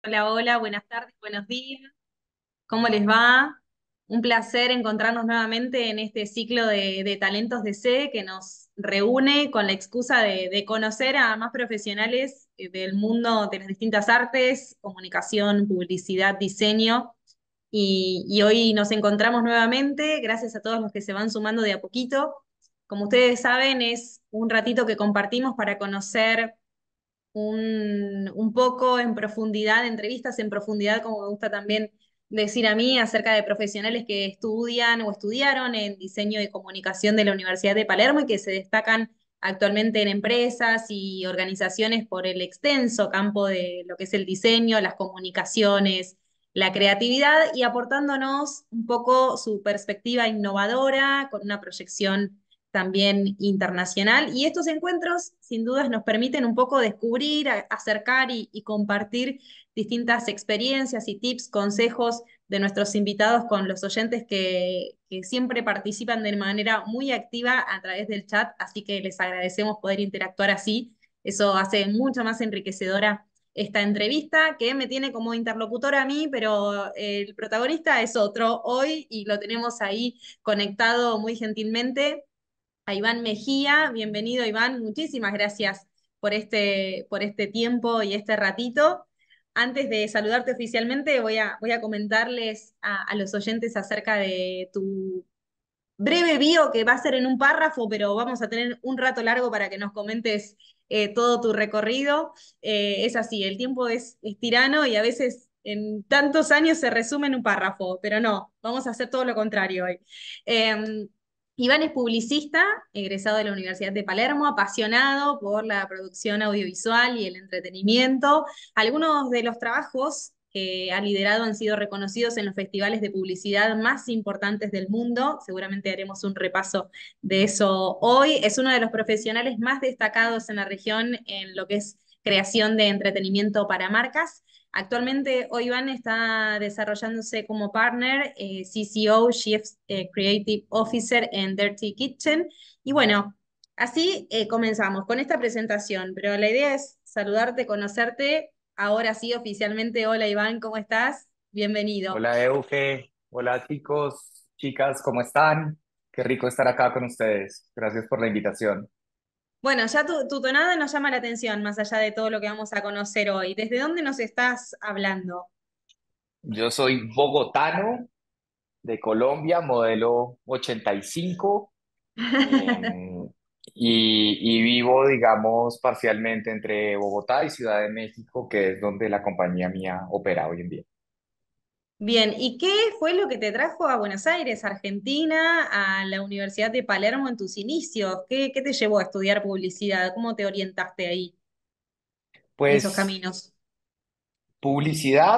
Hola, hola, buenas tardes, buenos días. ¿Cómo les va? Un placer encontrarnos nuevamente en este ciclo de Talentos de C que nos reúne con la excusa de conocer a más profesionales del mundo de las distintas artes, comunicación, publicidad, diseño. Y hoy nos encontramos nuevamente, gracias a todos los que se van sumando de a poquito. Como ustedes saben, es un ratito que compartimos para conocer un poco en profundidad, entrevistas en profundidad, como me gusta también decir a mí, acerca de profesionales que estudian o estudiaron en diseño y comunicación de la Universidad de Palermo y que se destacan actualmente en empresas y organizaciones por el extenso campo de lo que es el diseño, las comunicaciones, la creatividad y aportándonos un poco su perspectiva innovadora con una proyección también internacional. Y estos encuentros, sin dudas, nos permiten un poco descubrir, acercar y compartir distintas experiencias y tips, consejos de nuestros invitados con los oyentes que siempre participan de manera muy activa a través del chat, así que les agradecemos poder interactuar así. Eso hace mucho más enriquecedora esta entrevista, que me tiene como interlocutora a mí, pero el protagonista es otro hoy y lo tenemos ahí conectado muy gentilmente a Iván Mejía. Bienvenido, Iván. Muchísimas gracias por este tiempo y este ratito. Antes de saludarte oficialmente, voy a comentarles a los oyentes acerca de tu breve bio que va a ser en un párrafo, pero vamos a tener un rato largo para que nos comentes todo tu recorrido. Es así, el tiempo es tirano y a veces en tantos años se resume en un párrafo, pero no, vamos a hacer todo lo contrario hoy. Eh, Iván es publicista, egresado de la Universidad de Palermo, apasionado por la producción audiovisual y el entretenimiento. Algunos de los trabajos que ha liderado han sido reconocidos en los festivales de publicidad más importantes del mundo. Seguramente haremos un repaso de eso hoy. Es uno de los profesionales más destacados en la región en lo que es creación de entretenimiento para marcas. Actualmente, hoy Iván está desarrollándose como partner, CCO, Chief Creative Officer en Dirty Kitchen. Y bueno, así comenzamos con esta presentación, pero la idea es saludarte, conocerte. Ahora sí, oficialmente, hola Iván, ¿cómo estás? Bienvenido. Hola Euge, hola chicos, chicas, ¿cómo están? Qué rico estar acá con ustedes. Gracias por la invitación. Bueno, ya tu tonada nos llama la atención, más allá de todo lo que vamos a conocer hoy. ¿Desde dónde nos estás hablando? Yo soy bogotano de Colombia, modelo 85, em, y vivo, digamos, parcialmente entre Bogotá y Ciudad de México, que es donde la compañía mía opera hoy en día. Bien, ¿y qué fue lo que te trajo a Buenos Aires, Argentina, a la Universidad de Palermo en tus inicios? ¿Qué te llevó a estudiar publicidad? ¿Cómo te orientaste ahí, en esos Pues caminos? publicidad,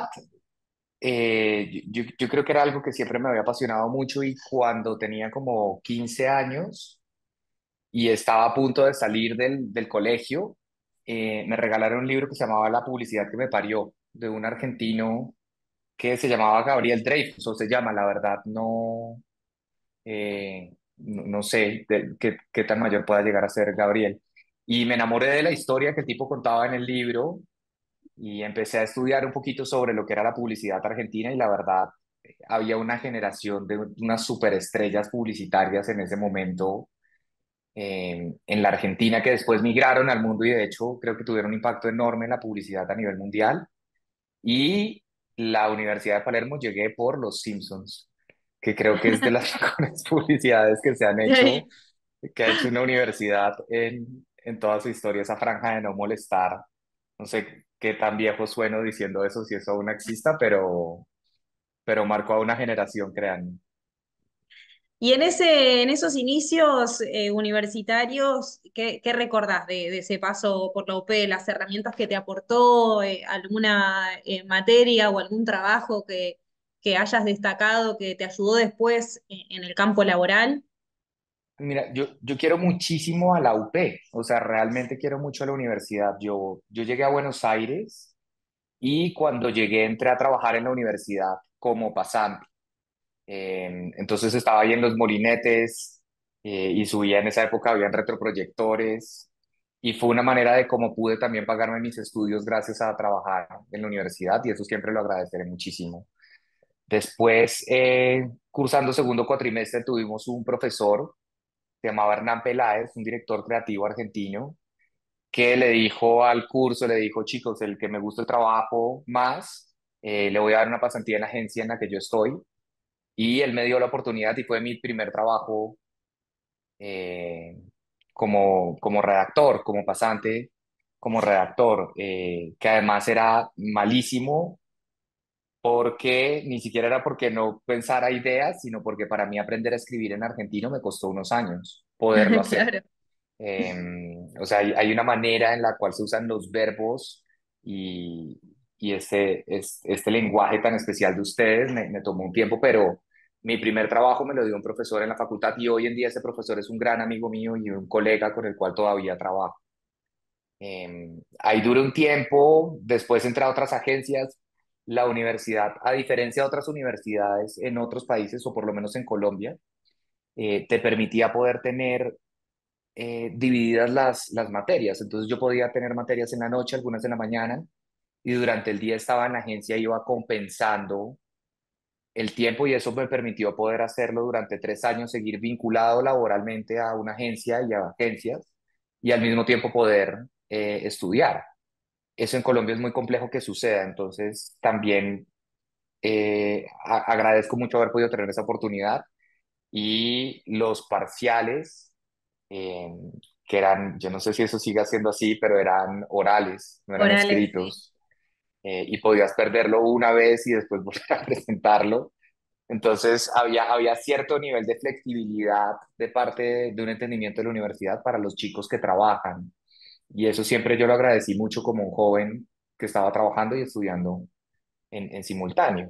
yo creo que era algo que siempre me había apasionado mucho y cuando tenía como 15 años y estaba a punto de salir del colegio, me regalaron un libro que se llamaba La publicidad que me parió, de un argentino que se llamaba Gabriel Dreyfus, o se llama, la verdad, no sé qué tan mayor pueda llegar a ser Gabriel. Y me enamoré de la historia que el tipo contaba en el libro y empecé a estudiar un poquito sobre lo que era la publicidad argentina y la verdad, había una generación de unas superestrellas publicitarias en ese momento en la Argentina que después migraron al mundo y de hecho creo que tuvieron un impacto enorme en la publicidad a nivel mundial. Y la Universidad de Palermo llegué por Los Simpsons, que creo que es de las mejores publicidades que se han hecho, que ha hecho una universidad en toda su historia, esa franja de no molestar. No sé qué tan viejo sueno diciendo eso, si eso aún exista, pero marcó a una generación, créanme. Y en esos inicios universitarios, qué recordás de ese paso por la UP, las herramientas que te aportó, alguna materia o algún trabajo que hayas destacado que te ayudó después en el campo laboral? Mira, yo quiero muchísimo a la UP, o sea, realmente quiero mucho a la universidad. Yo llegué a Buenos Aires y cuando llegué entré a trabajar en la universidad como pasante. Entonces estaba ahí en los molinetes y subía en esa época, habían retroproyectores y fue una manera de cómo pude también pagarme mis estudios gracias a trabajar en la universidad y eso siempre lo agradeceré muchísimo. Después, cursando segundo cuatrimestre, tuvimos un profesor, se llamaba Hernán Peláez, un director creativo argentino, que le dijo al curso, le dijo, chicos, el que me gusta el trabajo más, le voy a dar una pasantía en la agencia en la que yo estoy. Y él me dio la oportunidad y fue mi primer trabajo eh, como redactor, como pasante, como redactor, que además era malísimo porque ni siquiera era porque no pensara ideas, sino porque para mí aprender a escribir en argentino me costó unos años poderlo hacer. Claro. O sea, hay una manera en la cual se usan los verbos y, y este lenguaje tan especial de ustedes me tomó un tiempo, pero mi primer trabajo me lo dio un profesor en la facultad y hoy en día ese profesor es un gran amigo mío y un colega con el cual todavía trabajo. Ahí duré un tiempo, después entré a otras agencias. La universidad, a diferencia de otras universidades en otros países, o por lo menos en Colombia, te permitía poder tener divididas las materias. Entonces yo podía tener materias en la noche, algunas en la mañana, y durante el día estaba en la agencia, iba compensando el tiempo y eso me permitió poder hacerlo durante 3 años, seguir vinculado laboralmente a una agencia y a agencias y al mismo tiempo poder estudiar. Eso en Colombia es muy complejo que suceda, entonces también agradezco mucho haber podido tener esa oportunidad y los parciales eh, que eran, yo no sé si eso sigue siendo así, pero eran orales, no eran Orales, sí. escritos, y podías perderlo una vez y después volver a presentarlo. Entonces había cierto nivel de flexibilidad de parte de un entendimiento de la universidad para los chicos que trabajan. Y eso siempre yo lo agradecí mucho como un joven que estaba trabajando y estudiando en simultáneo.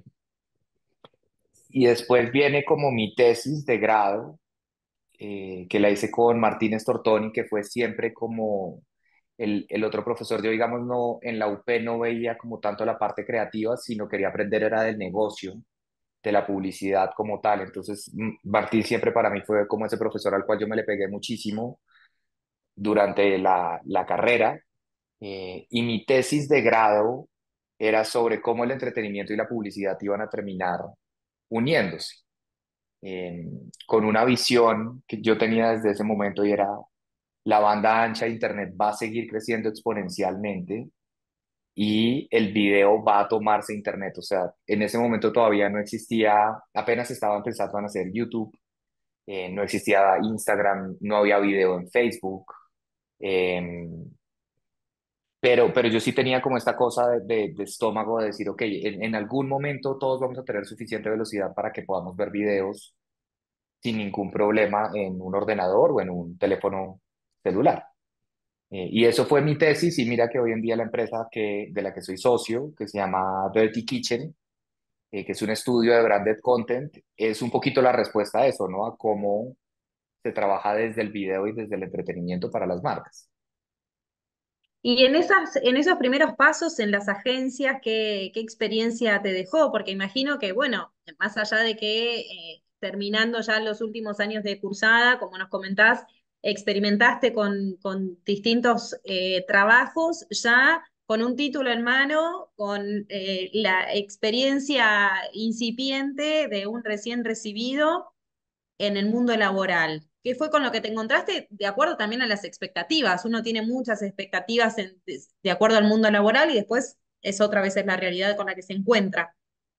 Y después viene como mi tesis de grado, que la hice con Martínez Tortoni, que fue siempre como el otro profesor. Yo, digamos, no, en la UP no veía como tanto la parte creativa, sino quería aprender era del negocio, de la publicidad como tal. Entonces, Martín siempre para mí fue como ese profesor al cual yo me le pegué muchísimo durante la carrera. Y mi tesis de grado era sobre cómo el entretenimiento y la publicidad iban a terminar uniéndose, con una visión que yo tenía desde ese momento y era la banda ancha de Internet va a seguir creciendo exponencialmente y el video va a tomarse Internet. O sea, en ese momento todavía no existía, apenas estaban empezando a hacer YouTube, no existía Instagram, no había video en Facebook. eh, pero yo sí tenía como esta cosa de estómago de decir, ok, en algún momento todos vamos a tener suficiente velocidad para que podamos ver videos sin ningún problema en un ordenador o en un teléfono celular. Y eso fue mi tesis y mira que hoy en día la empresa de la que soy socio, que se llama Dirty Kitchen, que es un estudio de branded content, es un poquito la respuesta a eso, ¿no? A cómo se trabaja desde el video y desde el entretenimiento para las marcas. Y en esos primeros pasos en las agencias, ¿qué experiencia te dejó? Porque imagino que, bueno, más allá de que terminando ya los últimos años de cursada, como nos comentás, experimentaste con distintos trabajos, ya con un título en mano, con la experiencia incipiente de un recién recibido en el mundo laboral. ¿Qué fue con lo que te encontraste? De acuerdo también a las expectativas. Uno tiene muchas expectativas de acuerdo al mundo laboral y después es otra vez es la realidad con la que se encuentra.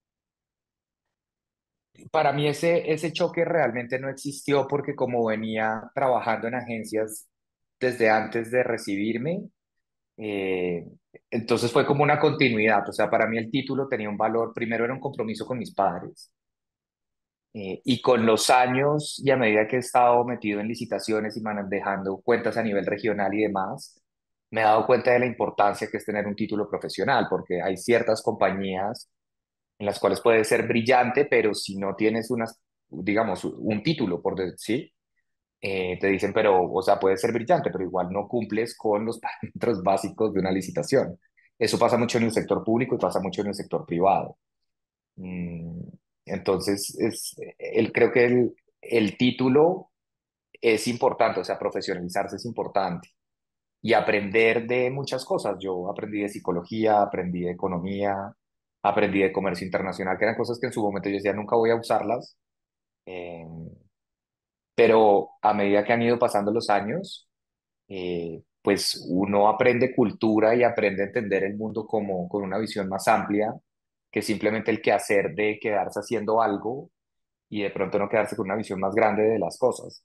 Para mí ese choque realmente no existió porque como venía trabajando en agencias desde antes de recibirme, eh, entonces fue como una continuidad. O sea, para mí el título tenía un valor, primero era un compromiso con mis padres. Y con los años y a medida que he estado metido en licitaciones y manejando cuentas a nivel regional y demás, me he dado cuenta de la importancia que es tener un título profesional, porque hay ciertas compañías en las cuales puede ser brillante, pero si no tienes digamos, un título, por decir, te dicen, pero, o sea, puede ser brillante, pero igual no cumples con los parámetros básicos de una licitación. Eso pasa mucho en el sector público y pasa mucho en el sector privado. Mm, Entonces, creo que el título es importante, o sea, profesionalizarse es importante. y aprender de muchas cosas. Yo aprendí de psicología, aprendí de economía, aprendí de comercio internacional, que eran cosas que en su momento yo decía nunca voy a usarlas, eh, pero a medida que han ido pasando los años, pues uno aprende cultura y aprende a entender el mundo como con una visión más amplia que simplemente el quehacer de quedarse haciendo algo y de pronto no quedarse con una visión más grande de las cosas.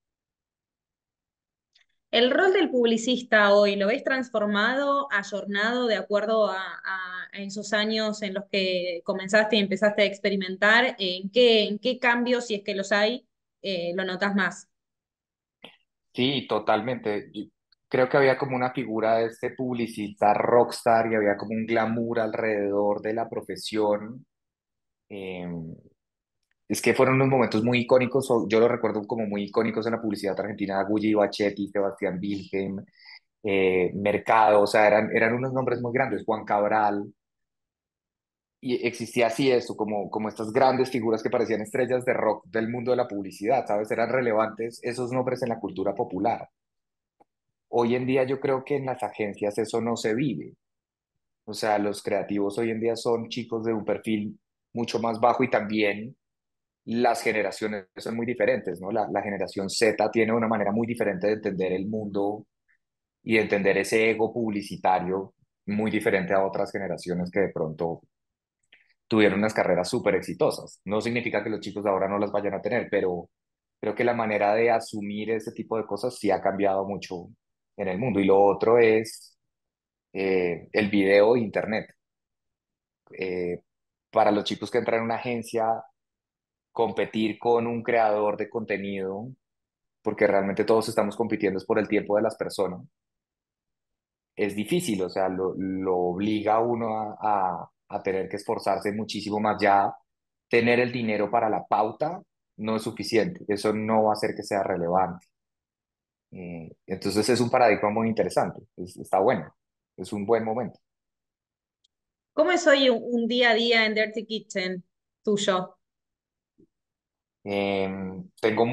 ¿El rol del publicista hoy lo ves transformado, ayornado de acuerdo a esos años en los que comenzaste y empezaste a experimentar? En qué cambios, si es que los hay, lo notas más? Sí, totalmente. Yo creo que había como una figura de este publicista rockstar y había como un glamour alrededor de la profesión. Eh, es que fueron unos momentos muy icónicos, yo lo recuerdo como muy icónicos en la publicidad argentina, Gulli Bachetti, Sebastián Wilhelm, Mercado, o sea, eran unos nombres muy grandes, Juan Cabral, y existía así esto, como estas grandes figuras que parecían estrellas de rock del mundo de la publicidad, ¿sabes? Eran relevantes esos nombres en la cultura popular. Hoy en día yo creo que en las agencias eso no se vive. O sea, los creativos hoy en día son chicos de un perfil mucho más bajo y también las generaciones son muy diferentes, ¿no? La generación Z tiene una manera muy diferente de entender el mundo y de entender ese ego publicitario muy diferente a otras generaciones que de pronto tuvieron unas carreras súper exitosas. No significa que los chicos de ahora no las vayan a tener, pero creo que la manera de asumir ese tipo de cosas sí ha cambiado mucho en el mundo. Y lo otro es el video e internet. Eh, para los chicos que entran en una agencia, competir con un creador de contenido, porque realmente todos estamos compitiendo es por el tiempo de las personas, es difícil, o sea, lo obliga a uno a tener que esforzarse muchísimo más. Ya tener el dinero para la pauta no es suficiente, eso no va a hacer que sea relevante. Entonces es un paradigma muy interesante, está bueno, es un buen momento. ¿Cómo es hoy un día a día en Dirty Kitchen tuyo? Tengo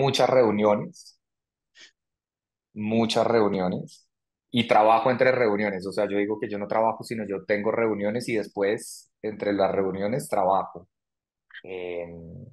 muchas reuniones y trabajo entre reuniones. O sea, yo digo que yo no trabajo, sino yo tengo reuniones y después entre las reuniones trabajo. Eh,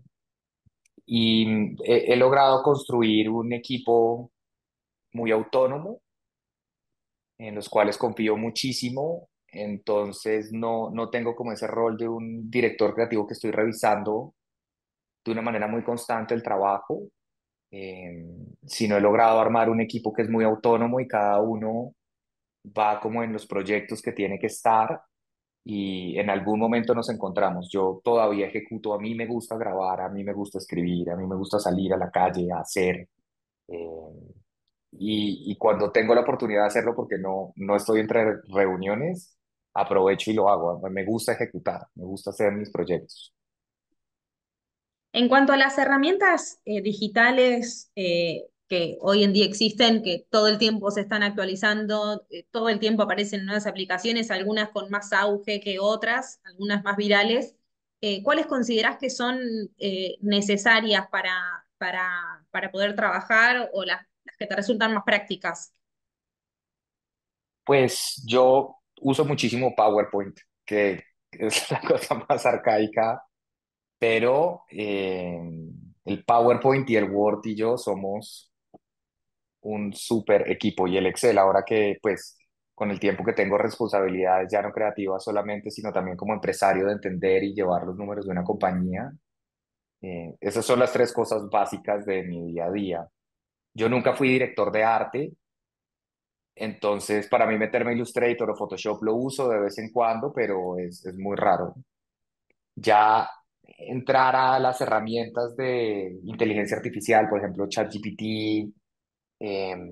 y he logrado construir un equipo muy autónomo en los cuales confío muchísimo. Entonces no tengo como ese rol de un director creativo que estoy revisando de una manera muy constante el trabajo, eh, sino he logrado armar un equipo que es muy autónomo y cada uno va como en los proyectos que tiene que estar y en algún momento nos encontramos. Yo todavía ejecuto, a mí me gusta grabar, a mí me gusta escribir, a mí me gusta salir a la calle a hacer. eh, y cuando tengo la oportunidad de hacerlo, porque no estoy entre reuniones, aprovecho y lo hago. Me gusta ejecutar, me gusta hacer mis proyectos. En cuanto a las herramientas digitales que hoy en día existen, que todo el tiempo se están actualizando, todo el tiempo aparecen nuevas aplicaciones, algunas con más auge que otras, algunas más virales, ¿cuáles considerás que son necesarias para poder trabajar o las que te resultan más prácticas? Pues yo uso muchísimo PowerPoint, que es la cosa más arcaica, pero el PowerPoint y el Word y yo somos un súper equipo y el Excel, ahora que pues con el tiempo que tengo responsabilidades ya no creativas solamente, sino también como empresario de entender y llevar los números de una compañía, esas son las tres cosas básicas de mi día a día. Yo nunca fui director de arte, entonces para mí meterme a Illustrator o Photoshop lo uso de vez en cuando, pero es muy raro. Ya entrar a las herramientas de inteligencia artificial, por ejemplo, ChatGPT, em,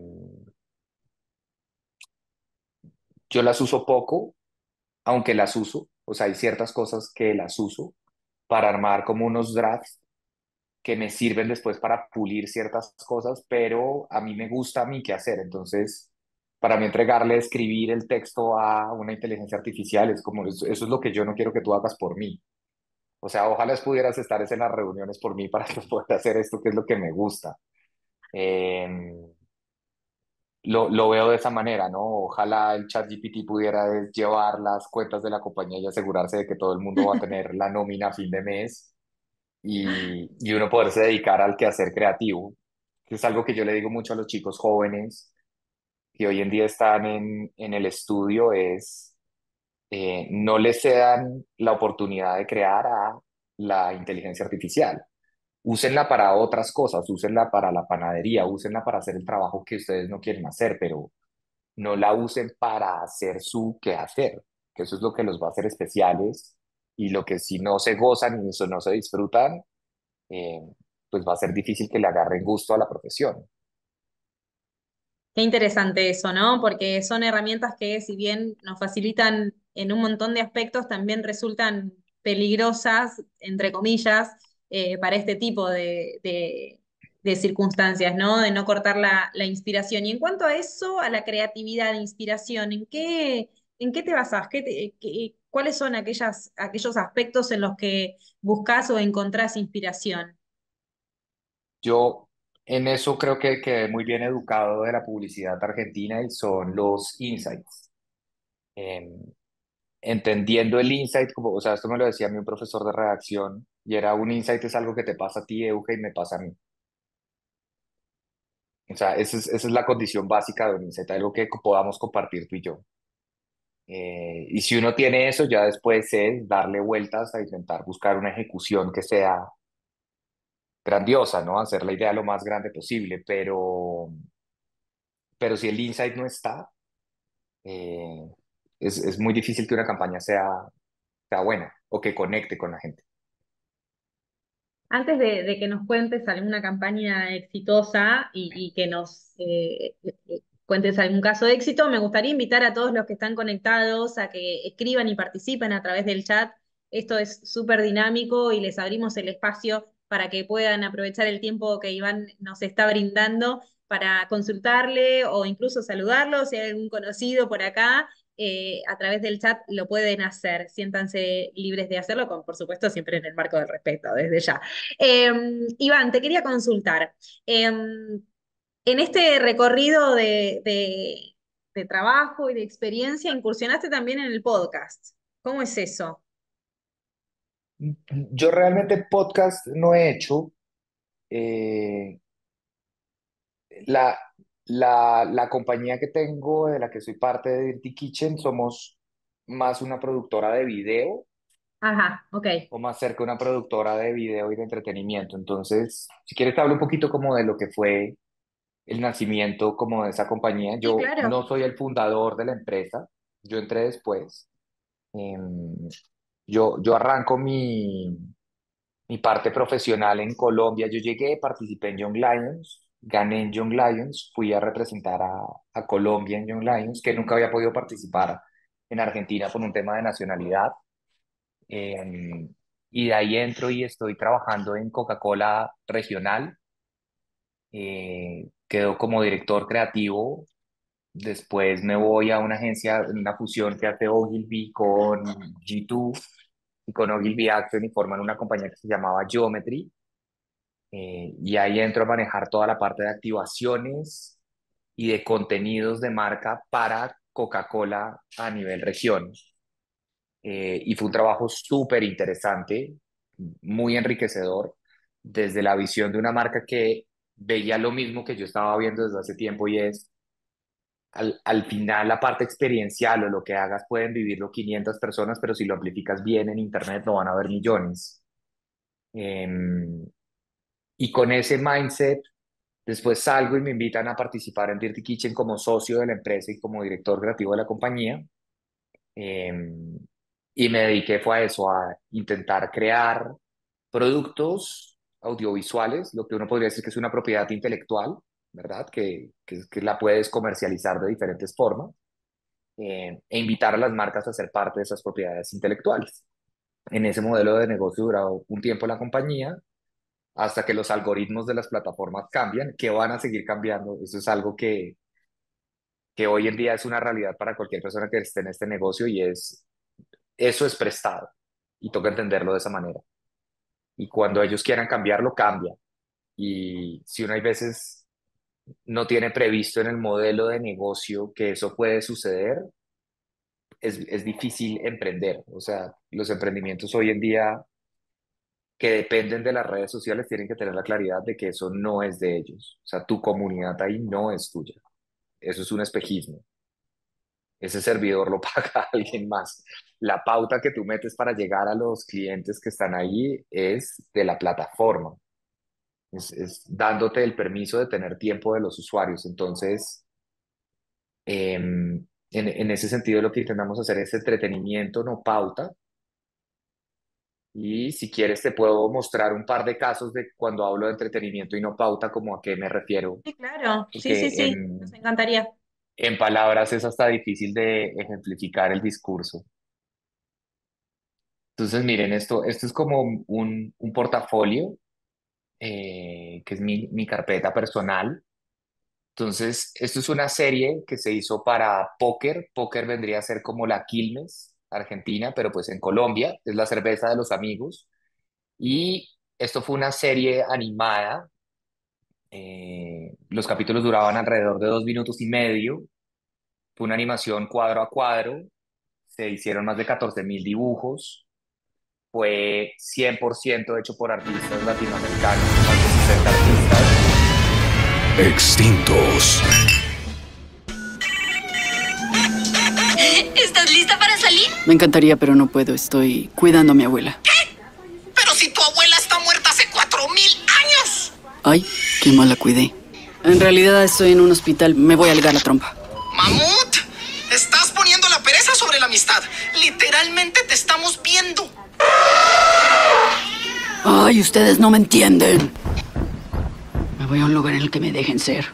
yo las uso poco, aunque las uso, o sea, hay ciertas cosas que las uso para armar como unos drafts que me sirven después para pulir ciertas cosas, pero a mí me gusta a mí qué hacer, entonces para mí entregarle, escribir el texto a una inteligencia artificial es como, eso es lo que yo no quiero que tú hagas por mí. O sea, ojalá pudieras estar en las reuniones por mí para que pueda hacer esto que es lo que me gusta. Eh, lo veo de esa manera, ¿no? Ojalá el ChatGPT pudiera llevar las cuentas de la compañía y asegurarse de que todo el mundo va a tener la nómina a fin de mes y uno poderse dedicar al quehacer creativo, que es algo que yo le digo mucho a los chicos jóvenes que hoy en día están en el estudio, es no les cedan la oportunidad de crear a la inteligencia artificial. Úsenla para otras cosas, úsenla para la panadería, úsenla para hacer el trabajo que ustedes no quieren hacer, pero no la usen para hacer su quehacer, que eso es lo que los va a hacer especiales y lo que si no se gozan y eso no se disfrutan, eh, pues va a ser difícil que le agarren gusto a la profesión. Qué interesante eso, ¿no? Porque son herramientas que, si bien nos facilitan en un montón de aspectos, también resultan peligrosas, entre comillas, para este tipo de circunstancias, ¿no? De no cortar la inspiración. Y en cuanto a eso, a la creatividad, inspiración, en qué te basás? ¿Cuáles son aquellos aspectos en los que buscas o encontrás inspiración? Yo en eso creo que quedé muy bien educado de la publicidad argentina y son los insights. Eh, Entendiendo el insight, como, o sea, esto me lo decía a mí un profesor de redacción, y era un insight es algo que te pasa a ti, Euge, y me pasa a mí. O sea, esa es la condición básica de un insight, algo que podamos compartir tú y yo. Y si uno tiene eso, ya después es darle vueltas a intentar buscar una ejecución que sea grandiosa, ¿no? Hacer la idea lo más grande posible, pero si el insight no está, eh, es muy difícil que una campaña sea buena o que conecte con la gente. Antes de que nos cuentes alguna campaña exitosa y que nos cuentes algún caso de éxito, me gustaría invitar a todos los que están conectados a que escriban y participen a través del chat. Esto es súper dinámico y les abrimos el espacio para que puedan aprovechar el tiempo que Iván nos está brindando para consultarle o incluso saludarlo si hay algún conocido por acá. A través del chat lo pueden hacer. Siéntanse libres de hacerlo, por supuesto, siempre en el marco del respeto, desde ya. Iván, te quería consultar. En este recorrido de trabajo y de experiencia, incursionaste también en el podcast. ¿Cómo es eso? Yo realmente podcast no he hecho. Eh, la, la compañía que tengo, de la que soy parte de Dirty Kitchen, somos más una productora de video Ajá, ok. o más cerca una productora de video y de entretenimiento. Entonces, si quieres, te hablo un poquito como de lo que fue el nacimiento como de esa compañía. Sí, Yo claro. no soy el fundador de la empresa, yo entré después. Em, yo arranco mi parte profesional en Colombia. Yo llegué, participé en Young Lions, gané en Young Lions, fui a representar a Colombia en Young Lions, que nunca había podido participar en Argentina por un tema de nacionalidad. Eh, y de ahí entro y estoy trabajando en Coca-Cola regional. Quedo como director creativo. Después me voy a una agencia, una fusión que hace Ogilvy con G2 y con Ogilvy Action y forman una compañía que se llamaba Geometry. Y ahí entro a manejar toda la parte de activaciones y de contenidos de marca para Coca-Cola a nivel región. Y fue un trabajo súper interesante, muy enriquecedor, desde la visión de una marca que veía lo mismo que yo estaba viendo desde hace tiempo y es, al final la parte experiencial o lo que hagas pueden vivirlo 500 personas, pero si lo amplificas bien en Internet lo van a ver millones. Em, y con ese mindset, después salgo y me invitan a participar en Dirty Kitchen como socio de la empresa y como director creativo de la compañía. Eh, y me dediqué fue a eso, a intentar crear productos audiovisuales, lo que uno podría decir que es una propiedad intelectual, ¿verdad? Que la puedes comercializar de diferentes formas, e invitar a las marcas a ser parte de esas propiedades intelectuales. En ese modelo de negocio duró un tiempo la compañía, hasta que los algoritmos de las plataformas cambian, que van a seguir cambiando. Eso es algo que hoy en día es una realidad para cualquier persona que esté en este negocio y eso es prestado y toca entenderlo de esa manera. Y cuando ellos quieran cambiarlo, cambia. Y si uno hay veces no tiene previsto en el modelo de negocio que eso puede suceder, es difícil emprender. O sea, los emprendimientos hoy en día que dependen de las redes sociales tienen que tener la claridad de que eso no es de ellos. O sea, tu comunidad ahí no es tuya. Eso es un espejismo. Ese servidor lo paga alguien más. La pauta que tú metes para llegar a los clientes que están ahí es de la plataforma. Es dándote el permiso de tener tiempo de los usuarios. Entonces, en ese sentido, lo que intentamos hacer es entretenimiento, no pauta. Y si quieres, te puedo mostrar un par de casos de cuando hablo de entretenimiento y no pauta, como a qué me refiero, Sí, claro, sí, sí, porque sí, nos encantaría. en palabras es hasta difícil de ejemplificar el discurso. Entonces, miren, esto es como un portafolio, que es mi carpeta personal. Entonces, esto es una serie que se hizo para Póker. Póker vendría a ser como la Quilmes Argentina, pero pues en Colombia, es la cerveza de los amigos. Y esto fue una serie animada. Los capítulos duraban alrededor de 2 minutos y medio. Fue una animación cuadro a cuadro. Se hicieron más de 14.000 dibujos. Fue 100% hecho por artistas latinoamericanos, más de 60 artistas. Extintos. ¿Estás lista para salir? Me encantaría, pero no puedo. Estoy cuidando a mi abuela. Pero si tu abuela está muerta hace 4000 años. Ay, qué mal la cuidé. En realidad estoy en un hospital. Me voy a ligar la trompa. Mamut, estás poniendo la pereza sobre la amistad. Literalmente te estamos viendo. Ay, ustedes no me entienden. Me voy a un lugar en el que me dejen ser.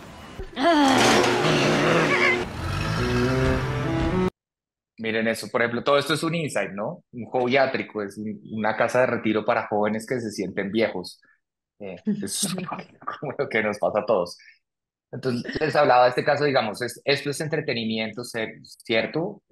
Miren eso, por ejemplo, todo esto es un insight, ¿no? Un joviátrico, es una casa de retiro para jóvenes que se sienten viejos. Es como lo que nos pasa a todos. Entonces, les hablaba de este caso, digamos, esto es entretenimiento, ¿cierto?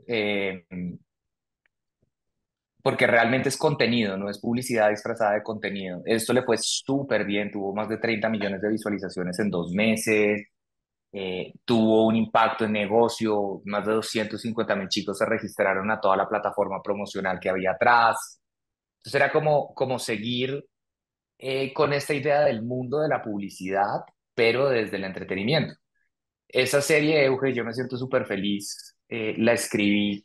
Porque realmente es contenido, no es publicidad disfrazada de contenido. Esto le fue súper bien, tuvo más de 30 millones de visualizaciones en 2 meses, tuvo un impacto en negocio, más de 250.000 chicos se registraron a toda la plataforma promocional que había atrás. Entonces era como seguir con esta idea del mundo de la publicidad, pero desde el entretenimiento. Esa serie, Euge, yo me siento súper feliz. La escribí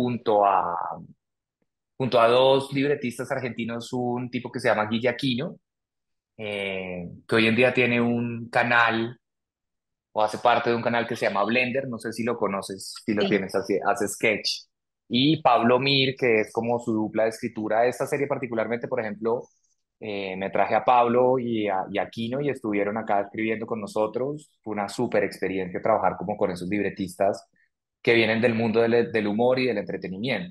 junto a dos libretistas argentinos, un tipo que se llama Guille Aquino, que hoy en día tiene un canal o hace parte de un canal que se llama Blender, no sé si lo conoces, si lo Sí. tienes, hace sketch. Y Pablo Mir, que es como su dupla de escritura de esta serie particularmente, por ejemplo, me traje a Pablo y a Kino y estuvieron acá escribiendo con nosotros. Fue una súper experiencia trabajar como con esos libretistas que vienen del mundo del humor y del entretenimiento.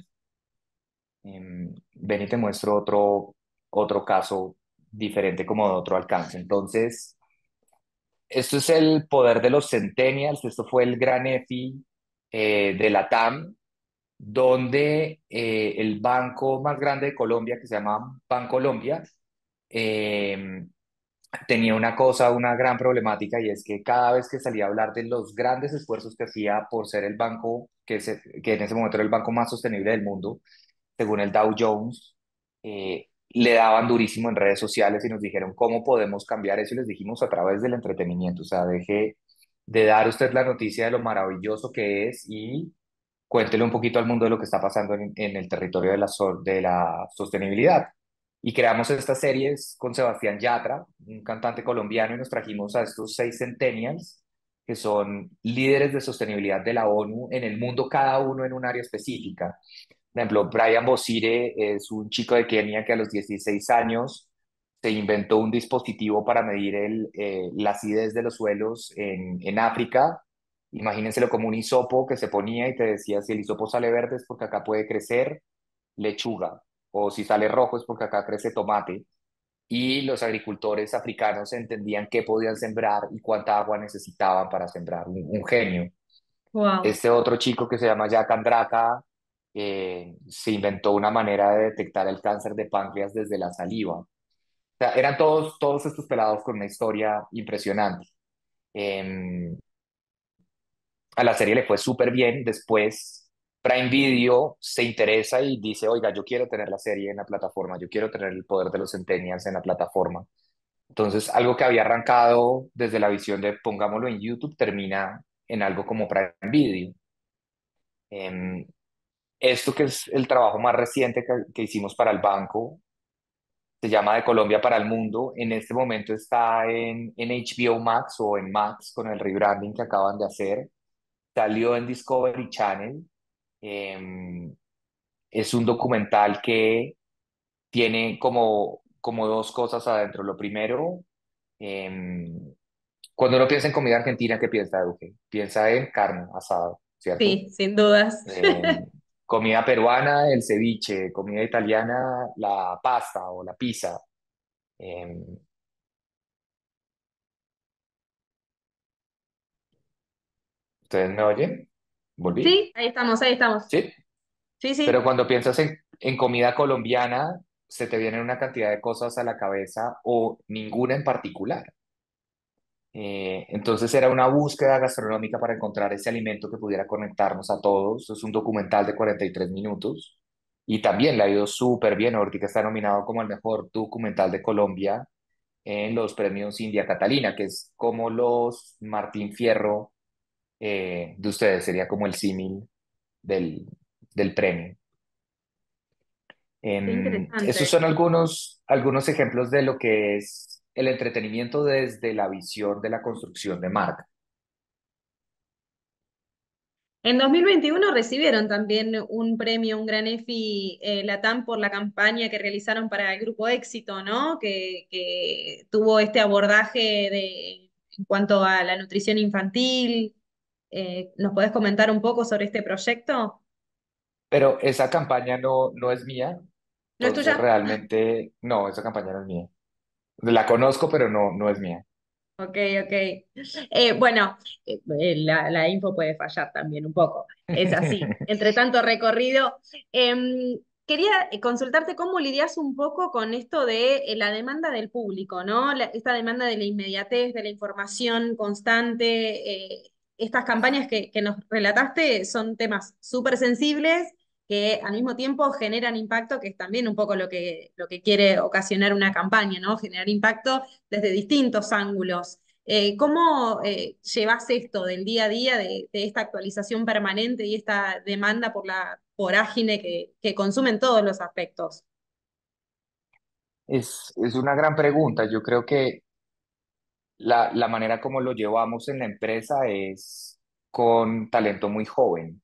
Ven y te muestro otro caso diferente como de otro alcance. Entonces, esto es el poder de los centennials. Esto fue el gran EFI de Latam, donde el banco más grande de Colombia, que se llama Bancolombia, eh, tenía una gran problemática, y es que cada vez que salía a hablar de los grandes esfuerzos que hacía por ser el banco, que en ese momento era el banco más sostenible del mundo, según el Dow Jones, le daban durísimo en redes sociales y nos dijeron cómo podemos cambiar eso, y les dijimos a través del entretenimiento. O sea, deje de dar usted la noticia de lo maravilloso que es y cuéntele un poquito al mundo de lo que está pasando en el territorio de la sostenibilidad. Y creamos estas series con Sebastián Yatra, un cantante colombiano, y nos trajimos a estos 6 centennials que son líderes de sostenibilidad de la ONU en el mundo, cada uno en un área específica. Por ejemplo, Brian Bosire es un chico de Kenia que a los 16 años se inventó un dispositivo para medir la acidez de los suelos en África. Imagínenselo como un hisopo que se ponía y te decía: si el hisopo sale verde es porque acá puede crecer lechuga, o si sale rojo es porque acá crece tomate. Y los agricultores africanos entendían qué podían sembrar y cuánta agua necesitaban para sembrar. Un genio. Wow. Este otro chico que se llama Jack Andraka se inventó una manera de detectar el cáncer de páncreas desde la saliva. O sea, eran todos estos pelados con una historia impresionante. Em, a la serie le fue súper bien. Después Prime Video se interesa y dice, oiga, yo quiero tener la serie en la plataforma, yo quiero tener el poder de los Centennials en la plataforma. Entonces, algo que había arrancado desde la visión de pongámoslo en YouTube termina en algo como Prime Video. Em, Esto que es el trabajo más reciente que hicimos para el banco, se llama De Colombia para el Mundo. En este momento está en HBO Max o en Max con el rebranding que acaban de hacer. Salió en Discovery Channel. Eh, es un documental que tiene como dos cosas adentro. Lo primero, eh, cuando uno piensa en comida argentina, ¿qué piensa, Euge? Piensa en carne asada, ¿cierto? Sí, sin dudas. Eh, Comida peruana, el ceviche, comida italiana, la pasta o la pizza. Eh, ¿Ustedes me oyen? ¿Volví? Sí, ahí estamos, ahí estamos. Sí. Sí, Pero sí. cuando piensas en comida colombiana, se te vienen una cantidad de cosas a la cabeza o ninguna en particular. Entonces era una búsqueda gastronómica para encontrar ese alimento que pudiera conectarnos a todos. Es un documental de 43 minutos y también le ha ido súper bien. Ahorita está nominado como el mejor documental de Colombia en los premios India Catalina, que es como los Martín Fierro de ustedes, sería como el símil del, del premio. Qué Estos interesante. son algunos ejemplos de lo que es el entretenimiento desde la visión de la construcción de marca. En 2021 recibieron también un premio, un gran EFI Latam por la campaña que realizaron para el Grupo Éxito, ¿no? Que tuvo este abordaje en cuanto a la nutrición infantil. ¿Nos podés comentar un poco sobre este proyecto? Pero esa campaña no es mía, ¿No es entonces tuya? realmente no, esa campaña no es mía. La conozco, pero no es mía. Ok, ok. Bueno, la info puede fallar también un poco. Es así. Entre tanto recorrido, quería consultarte cómo lidias un poco con esto de la demanda del público, ¿no? Esta demanda de la inmediatez, de la información constante. Estas campañas que nos relataste son temas súper sensibles que al mismo tiempo generan impacto, que es también un poco lo que quiere ocasionar una campaña, ¿no? Generar impacto desde distintos ángulos. ¿Cómo llevas esto del día a día de esta actualización permanente y esta demanda por la vorágine que consumen todos los aspectos? Es una gran pregunta. Yo creo que la manera como lo llevamos en la empresa es con talento muy joven.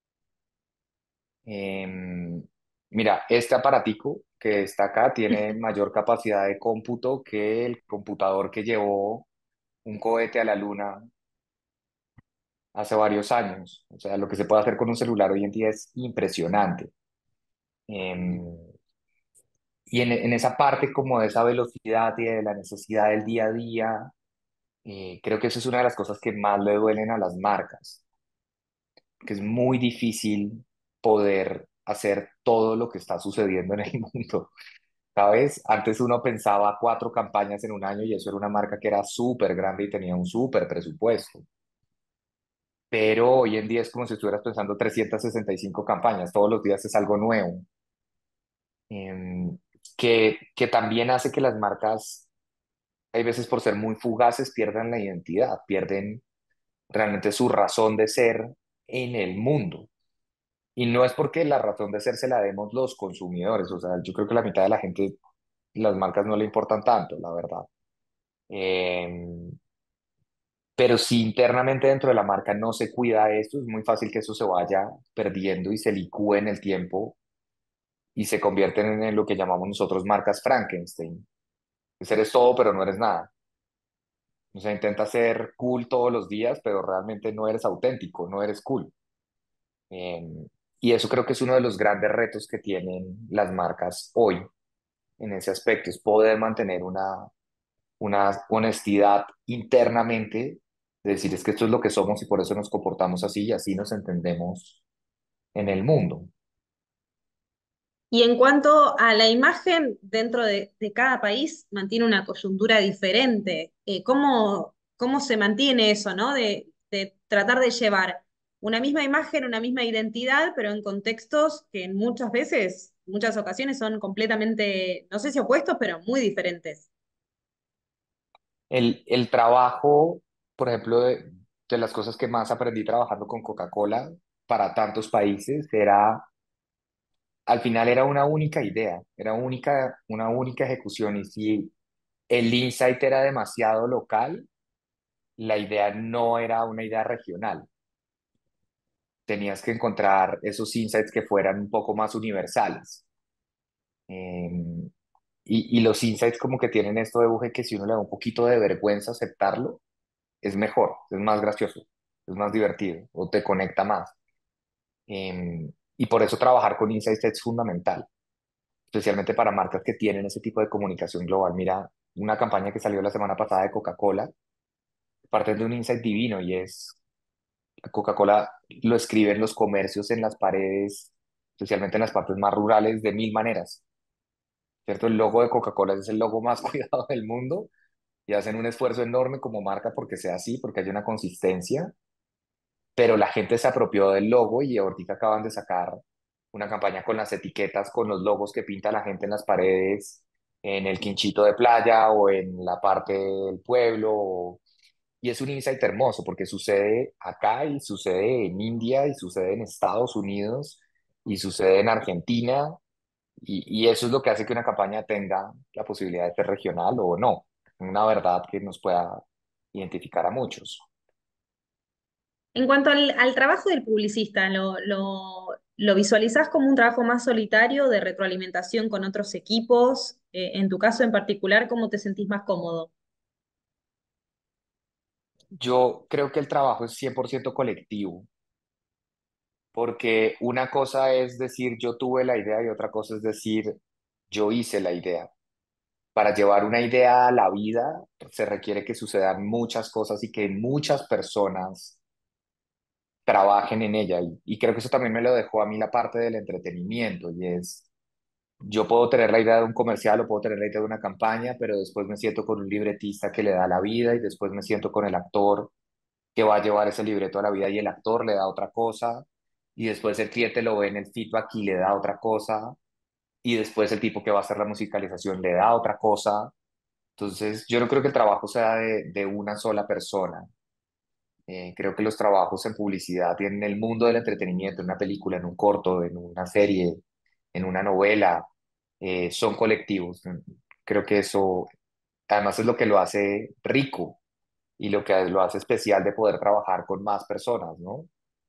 Em, Mira, este aparatico que está acá tiene mayor capacidad de cómputo que el computador que llevó un cohete a la luna hace varios años. O sea, lo que se puede hacer con un celular hoy en día es impresionante. Em, y en esa parte como de esa velocidad y de la necesidad del día a día, creo que eso es una de las cosas que más le duelen a las marcas, que es muy difícil poder hacer todo lo que está sucediendo en el mundo. ¿Sabes? Antes uno pensaba 4 campañas en un año y eso era una marca que era súper grande y tenía un súper presupuesto. Pero hoy en día es como si estuvieras pensando 365 campañas, todos los días es algo nuevo, em, que también hace que las marcas, hay veces por ser muy fugaces, pierdan la identidad, pierden realmente su razón de ser en el mundo. Y no es porque la razón de ser se la demos los consumidores, o sea, yo creo que la mitad de la gente, las marcas no le importan tanto, la verdad. Em, pero si internamente dentro de la marca no se cuida esto, es muy fácil que eso se vaya perdiendo y se licúe en el tiempo y se convierten en lo que llamamos nosotros marcas Frankenstein. Es eres todo, pero no eres nada. O sea, intenta ser cool todos los días, pero realmente no eres auténtico, no eres cool. Eh, y eso creo que es uno de los grandes retos que tienen las marcas hoy en ese aspecto, es poder mantener una honestidad internamente, de decir es que esto es lo que somos y por eso nos comportamos así y así nos entendemos en el mundo. Y en cuanto a la imagen, dentro de cada país mantiene una coyuntura diferente. ¿Cómo cómo se mantiene eso, ¿no? De tratar de llevar una misma imagen, una misma identidad, pero en contextos que en muchas veces, muchas ocasiones son completamente, no sé si opuestos, pero muy diferentes. El trabajo, por ejemplo, de las cosas que más aprendí trabajando con Coca-Cola para tantos países, era, al final era una única idea, era una única ejecución. Y si el insight era demasiado local, la idea no era una idea regional. Tenías que encontrar esos insights que fueran un poco más universales. Eh, y los insights como que tienen esto de Buje que si uno le da un poquito de vergüenza aceptarlo, es mejor, es más gracioso, es más divertido o te conecta más. Y por eso trabajar con insights es fundamental, especialmente para marcas que tienen ese tipo de comunicación global. Mira, una campaña que salió la semana pasada de Coca-Cola, parte de un insight divino y es Coca-Cola lo escribe en los comercios, en las paredes, especialmente en las partes más rurales, de mil maneras, ¿cierto? El logo de Coca-Cola es el logo más cuidado del mundo y hacen un esfuerzo enorme como marca porque sea así, porque hay una consistencia, pero la gente se apropió del logo y ahorita acaban de sacar una campaña con las etiquetas, con los logos que pinta la gente en las paredes, en el quinchito de playa o en la parte del pueblo. Y es un insight hermoso porque sucede acá y sucede en India y sucede en Estados Unidos y sucede en Argentina y eso es lo que hace que una campaña tenga la posibilidad de ser regional o no. Una verdad que nos pueda identificar a muchos. En cuanto al trabajo del publicista, ¿lo visualizás como un trabajo más solitario de retroalimentación con otros equipos? En tu caso en particular, ¿cómo te sentís más cómodo? Yo creo que el trabajo es 100% colectivo, porque una cosa es decir yo tuve la idea y otra cosa es decir yo hice la idea. Para llevar una idea a la vida se requiere que sucedan muchas cosas y que muchas personas trabajen en ella. Y creo que eso también me lo dejó a mí la parte del entretenimiento y es, yo puedo tener la idea de un comercial o puedo tener la idea de una campaña, pero después me siento con un libretista que le da la vida y después me siento con el actor que va a llevar ese libreto a la vida y el actor le da otra cosa y después el cliente lo ve en el feedback y le da otra cosa y después el tipo que va a hacer la musicalización le da otra cosa. Entonces, yo no creo que el trabajo sea de una sola persona. Creo que los trabajos en publicidad y en el mundo del entretenimiento, en una película, en un corto, en una serie, en una novela, son colectivos. Creo que eso además es lo que lo hace rico y lo que lo hace especial de poder trabajar con más personas, ¿no?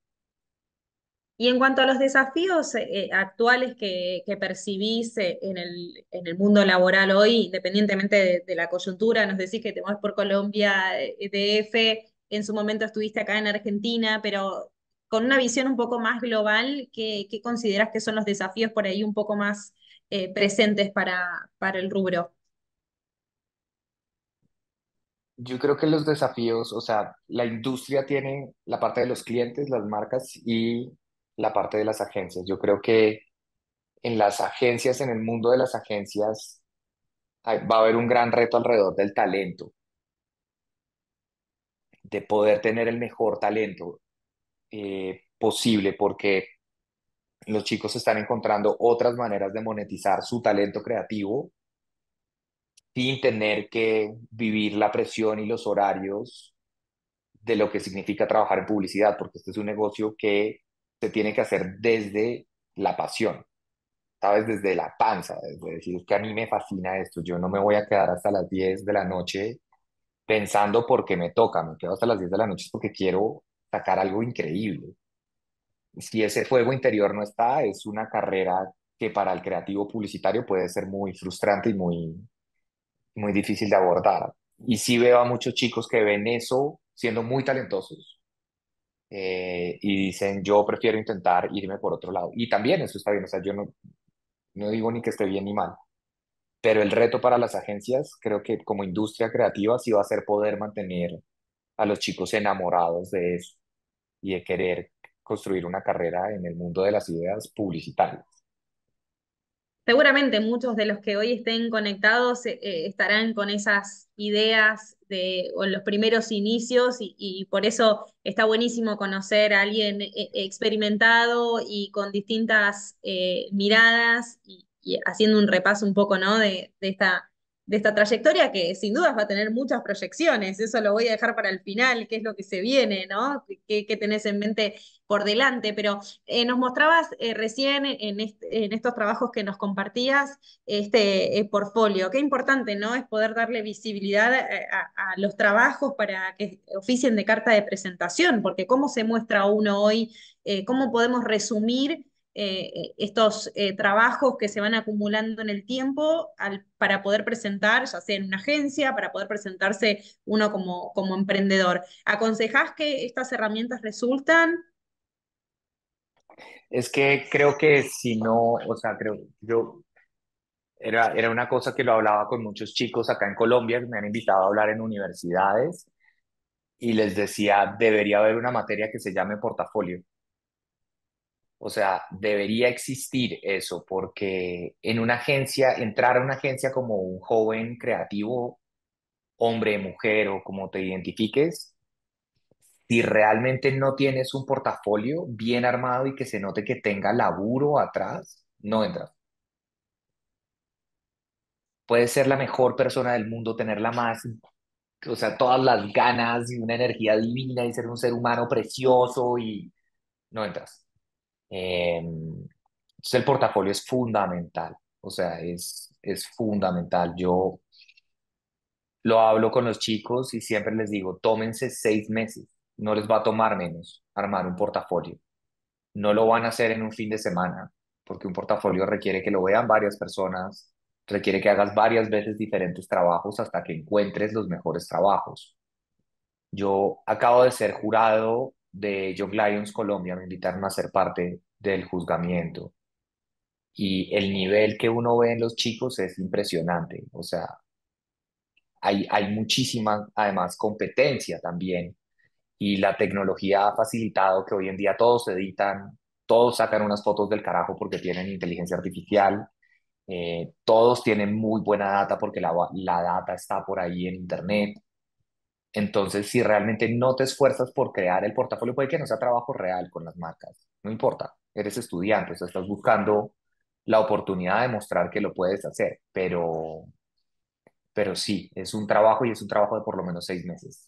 Y en cuanto a los desafíos actuales que percibís en el mundo laboral hoy, independientemente de la coyuntura, nos decís que te mueves por Colombia, DF, en su momento estuviste acá en Argentina, pero con una visión un poco más global, ¿qué considerás que son los desafíos por ahí un poco más presentes para el rubro? Yo creo que los desafíos, o sea, la industria tiene la parte de los clientes, las marcas y la parte de las agencias. Yo creo que en las agencias, en el mundo de las agencias, va a haber un gran reto alrededor del talento, de poder tener el mejor talento posible, porque los chicos están encontrando otras maneras de monetizar su talento creativo sin tener que vivir la presión y los horarios de lo que significa trabajar en publicidad, porque este es un negocio que se tiene que hacer desde la pasión, ¿sabes? Desde la panza, desde decir que a mí me fascina esto, yo no me voy a quedar hasta las 10 de la noche pensando porque me toca, me quedo hasta las 10 de la noche porque quiero sacar algo increíble. Si ese fuego interior no está, es una carrera que para el creativo publicitario puede ser muy frustrante y muy difícil de abordar. Y sí veo a muchos chicos que ven eso siendo muy talentosos y dicen, yo prefiero intentar irme por otro lado. Y también eso está bien, o sea, yo no digo ni que esté bien ni mal, pero el reto para las agencias, creo que como industria creativa, sí va a ser poder mantener a los chicos enamorados de eso y de querer construir una carrera en el mundo de las ideas publicitarias. Seguramente muchos de los que hoy estén conectados estarán con esas ideas o en los primeros inicios y por eso está buenísimo conocer a alguien experimentado y con distintas miradas y haciendo un repaso un poco, ¿no? de esta trayectoria que sin dudas va a tener muchas proyecciones. Eso lo voy a dejar para el final, qué es lo que se viene, ¿no? ¿Qué tenés en mente por delante? Pero nos mostrabas recién en estos trabajos que nos compartías este portfolio. Qué importante, ¿no? Es poder darle visibilidad a los trabajos para que oficien de carta de presentación, porque cómo se muestra uno hoy, cómo podemos resumir estos trabajos que se van acumulando en el tiempo para poder presentar, ya sea en una agencia, para poder presentarse uno como emprendedor. ¿Aconsejás que estas herramientas resultan? Es que creo que si no, o sea, creo, yo, era una cosa que lo hablaba con muchos chicos acá en Colombia, que me han invitado a hablar en universidades y les decía, debería haber una materia que se llame portafolio. O sea, debería existir eso, porque en una agencia, entrar a una agencia como un joven creativo, hombre, mujer o como te identifiques, si realmente no tienes un portafolio bien armado y que se note que tenga laburo atrás, no entras. Puedes ser la mejor persona del mundo, tenerla más, o sea, todas las ganas y una energía divina y ser un ser humano precioso y no entras. Entonces el portafolio es fundamental, o sea, es fundamental. Yo lo hablo con los chicos y siempre les digo, tómense 6 meses, no les va a tomar menos armar un portafolio. No lo van a hacer en un fin de semana, porque un portafolio requiere que lo vean varias personas, requiere que hagas varias veces diferentes trabajos hasta que encuentres los mejores trabajos. Yo acabo de ser jurado de Young Lions Colombia, me invitaron a ser parte del juzgamiento y el nivel que uno ve en los chicos es impresionante. O sea, hay muchísima, además, competencia también y la tecnología ha facilitado que hoy en día todos editan, todos sacan unas fotos del carajo porque tienen inteligencia artificial, todos tienen muy buena data porque la data está por ahí en Internet. Entonces, si realmente no te esfuerzas por crear el portafolio, puede que no sea trabajo real con las marcas, no importa, eres estudiante, o sea, estás buscando la oportunidad de mostrar que lo puedes hacer, pero sí, es un trabajo y es un trabajo de por lo menos 6 meses.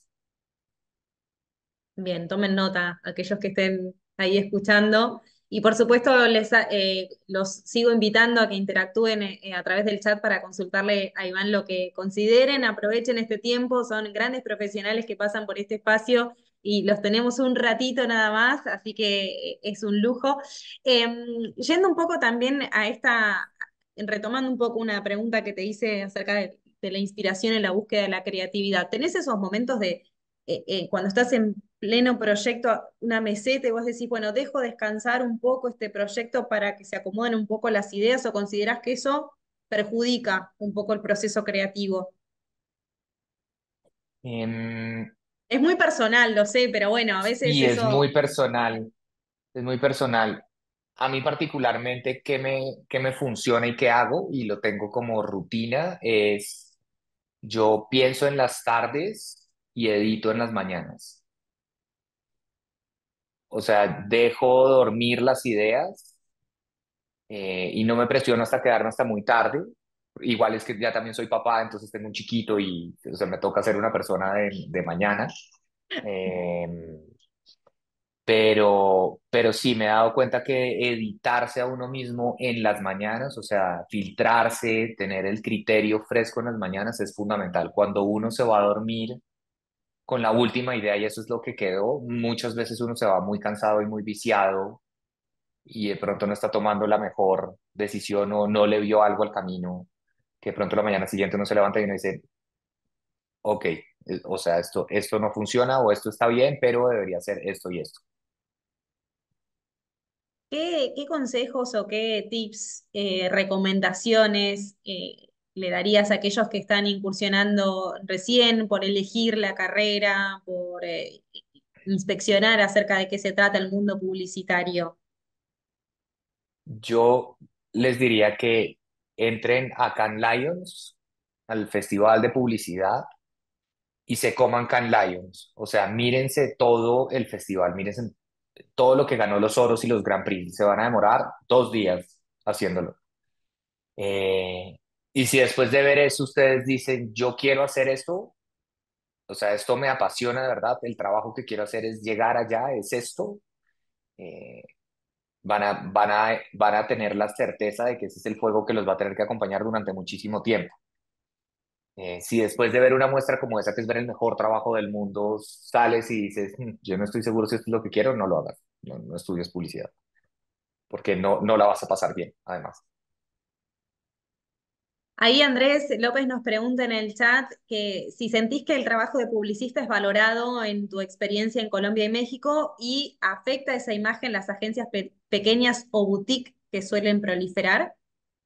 Bien, tomen nota aquellos que estén ahí escuchando. Y por supuesto, los sigo invitando a que interactúen a través del chat para consultarle a Iván lo que consideren. Aprovechen este tiempo, son grandes profesionales que pasan por este espacio y los tenemos un ratito nada más, así que es un lujo. Yendo un poco también retomando un poco una pregunta que te hice acerca de la inspiración en la búsqueda de la creatividad, ¿tenés esos momentos de cuando estás en pleno proyecto, una meseta y vos decís, bueno, dejo descansar un poco este proyecto para que se acomoden un poco las ideas o considerás que eso perjudica un poco el proceso creativo? Em, Es muy personal, lo sé, pero bueno, a veces y eso, es muy personal. A mí particularmente, qué me funciona y qué hago, y lo tengo como rutina, es yo pienso en las tardes y edito en las mañanas. O sea, dejo dormir las ideas y no me presiono hasta quedarme hasta muy tarde. Igual es que ya también soy papá, entonces tengo un chiquito y o sea, me toca ser una persona de mañana. Eh, pero sí, me he dado cuenta que editarse a uno mismo en las mañanas, o sea, filtrarse, tener el criterio fresco en las mañanas es fundamental. Cuando uno se va a dormir con la última idea y eso es lo que quedó, muchas veces uno se va muy cansado y muy viciado y de pronto no está tomando la mejor decisión o no le vio algo al camino, que de pronto la mañana siguiente uno se levanta y uno dice, ok, o sea, esto no funciona o esto está bien, pero debería ser esto y esto. ¿qué consejos o qué tips, recomendaciones le darías a aquellos que están incursionando recién por elegir la carrera, por inspeccionar acerca de qué se trata el mundo publicitario? Yo les diría que entren a Cannes Lions, al Festival de Publicidad, y se coman Cannes Lions. O sea, mírense todo el festival, mírense todo lo que ganó los Oros y los Grand Prix. Se van a demorar 2 días haciéndolo. Eh, y si después de ver eso ustedes dicen, yo quiero hacer esto, o sea, esto me apasiona de verdad, el trabajo que quiero hacer es llegar allá, es esto, eh, van a tener la certeza de que ese es el fuego que los va a tener que acompañar durante muchísimo tiempo. Si después de ver una muestra como esa, que es ver el mejor trabajo del mundo, sales y dices, yo no estoy seguro si esto es lo que quiero", no lo hagas, no estudies publicidad, porque no la vas a pasar bien, además. Ahí Andrés López nos pregunta en el chat que si sentís que el trabajo de publicista es valorado en tu experiencia en Colombia y México y afecta esa imagen las agencias pequeñas o boutique que suelen proliferar.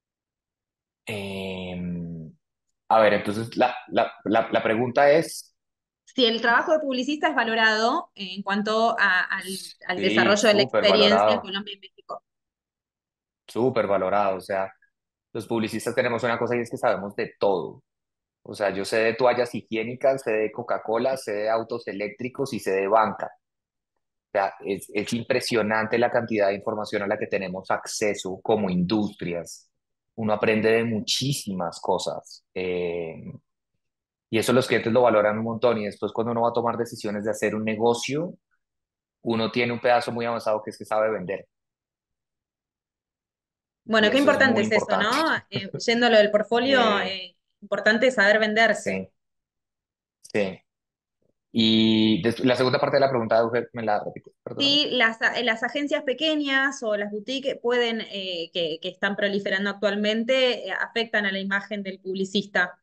Eh, a ver, entonces la pregunta es, Si el trabajo de publicista es valorado en cuanto al sí, desarrollo de la experiencia en Colombia y México. súper valorado, o sea, los publicistas tenemos una cosa y es que sabemos de todo. O sea, yo sé de toallas higiénicas, sé de Coca-Cola, sé de autos eléctricos y sé de banca. O sea, es impresionante la cantidad de información a la que tenemos acceso como industrias. Uno aprende de muchísimas cosas. Y eso los clientes lo valoran un montón. Y después cuando uno va a tomar decisiones de hacer un negocio, uno tiene un pedazo muy avanzado que es que sabe vender. Y Bueno, qué eso es importante muy es eso, importante. ¿no? Yendo a lo del portfolio, Eh, importante saber venderse. sí, sí. Y la segunda parte de la pregunta, Euge, me la repito, perdóname. Sí, las agencias pequeñas o las boutiques pueden, que están proliferando actualmente, afectan a la imagen del publicista.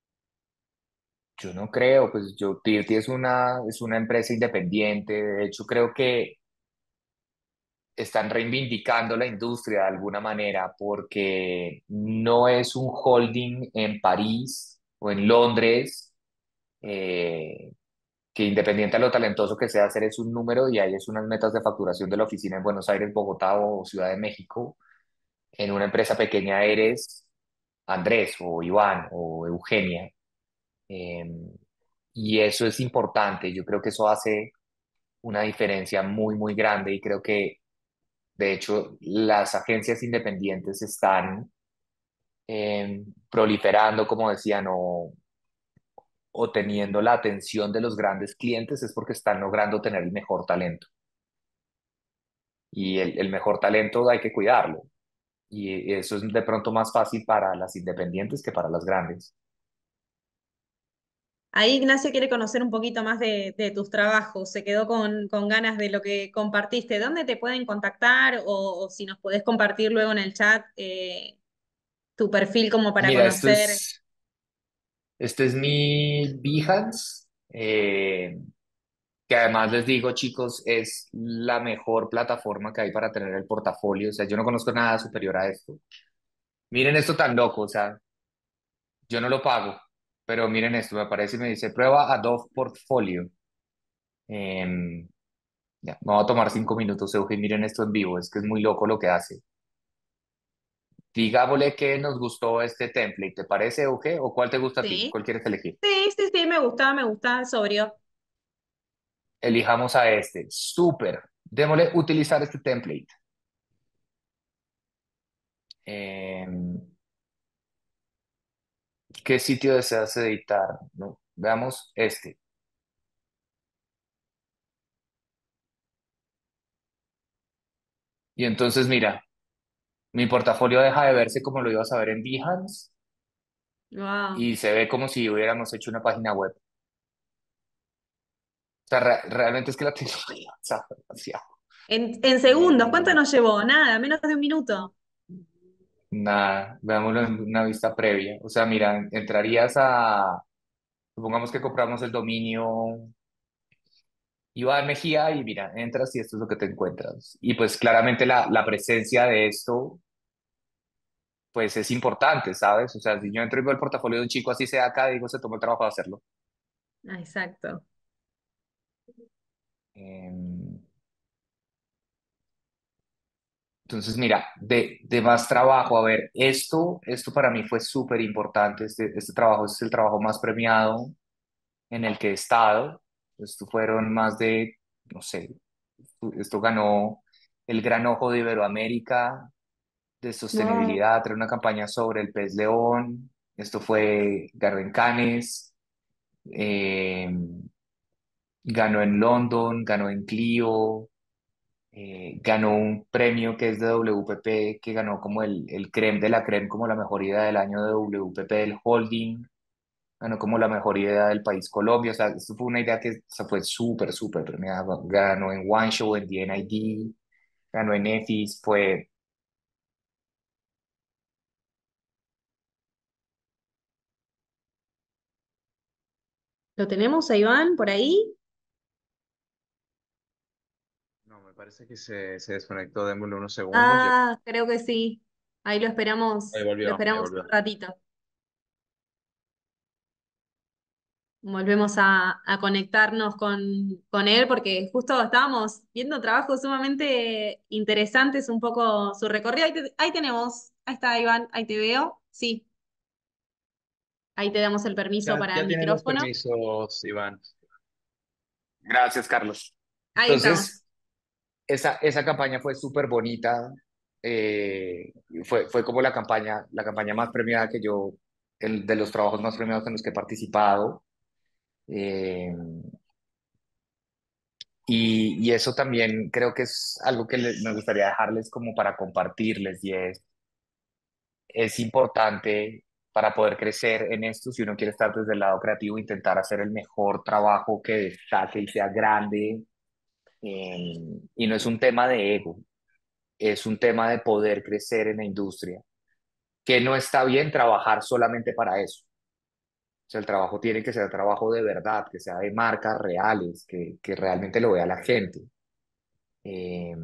Yo no creo, pues Tirti es una empresa independiente. De hecho, creo que están reivindicando la industria de alguna manera porque no es un holding en París o en Londres, eh, que independiente de lo talentoso que sea hacer es un número y ahí es unas metas de facturación de la oficina en Buenos Aires, Bogotá o Ciudad de México. En una empresa pequeña eres Andrés o Iván o Eugenia. eh, y eso es importante. Yo creo que eso hace una diferencia muy, muy grande y creo que, de hecho, las agencias independientes están proliferando, como decían, o teniendo la atención de los grandes clientes es porque están logrando tener el mejor talento. Y el mejor talento hay que cuidarlo. Y eso es de pronto más fácil para las independientes que para las grandes. Ahí Ignacio quiere conocer un poquito más de tus trabajos, se quedó con ganas de lo que compartiste. ¿Dónde te pueden contactar o si nos podés compartir luego en el chat tu perfil como para Mira, conocer? este es mi Behance, que además les digo, chicos, es la mejor plataforma que hay para tener el portafolio. O sea, yo no conozco nada superior a esto. Miren esto tan loco, o sea, yo no lo pago, pero miren esto, me aparece y me dice, prueba Adobe Portfolio. Em, ya, me va a tomar 5 minutos, Eugenio, miren esto en vivo, es que es muy loco lo que hace. Digámosle que nos gustó este template, ¿te parece, Euge? ¿O cuál te gusta a ti? Sí, ¿Cuál quieres elegir? sí, sí, sí, me gusta, sobrio. Elijamos a este. Súper. Démosle utilizar este template. Em, ¿Qué sitio deseas editar? ¿No? Veamos este. Y entonces, mira, mi portafolio deja de verse como lo ibas a ver en Behance Wow. y se ve como si hubiéramos hecho una página web. O sea, realmente es que la tecnología avanza demasiado. En segundos, ¿cuánto Eh, nos llevó? Nada, menos de un minuto. Nada, veámoslo en una vista previa. O sea, mira, entrarías a, supongamos que compramos el dominio Iván Mejía y mira, entras y esto es lo que te encuentras. Y pues claramente la presencia de esto, pues es importante, ¿sabes? O sea, si yo entro y veo el portafolio de un chico así sea acá, digo, se tomó el trabajo de hacerlo. Ah, exacto. Eh, Entonces, mira, de más trabajo, a ver, esto para mí fue súper importante. Este trabajo es el trabajo más premiado en el que he estado. Esto fueron más de, no sé, esto ganó el Gran Ojo de Iberoamérica de Wow. sostenibilidad, era una campaña sobre el pez león. Esto fue, ganó en Cannes, eh, ganó en London, ganó en Clio, ganó un premio que es de WPP, que ganó como el creme de la creme, como la mejor idea del año de WPP del holding, ganó como la mejor idea del país Colombia. O sea, esto fue una idea que, o sea, fue súper, súper premiada. Ganó en One Show, en DNID, ganó en EFIS, fue... ¿Lo tenemos a Iván por ahí? No, me parece que se desconectó. Démosle unos segundos. Ya. Ah, creo que sí. Ahí Ahí lo volvió, ahí esperamos un volvió. ratito. Volvemos a conectarnos con él porque justo estábamos viendo trabajos sumamente interesantes, un poco su recorrido. Ahí tenemos, ahí está Iván, ahí te veo. Sí, ahí te damos el permiso para el Ya tienes los micrófono. permisos, Iván. Gracias, Carlos. Ahí estamos. Entonces, esa campaña fue súper bonita. Fue como la campaña más premiada que yo, el, de los trabajos más premiados en los que he participado. Eh, y eso también creo que es algo que me gustaría dejarles como para compartirles y es importante para poder crecer en esto, si uno quiere estar desde el lado creativo, intentar hacer el mejor trabajo que destaque y sea grande. eh, y no es un tema de ego, es un tema de poder crecer en la industria, que no está bien trabajar solamente para eso. O sea, el trabajo tiene que ser trabajo de verdad, que sea de marcas reales, que realmente lo vea la gente. Eh,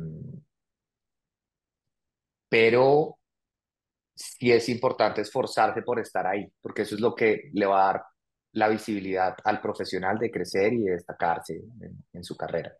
pero sí es importante esforzarse por estar ahí, porque eso es lo que le va a dar la visibilidad al profesional de crecer y de destacarse en su carrera.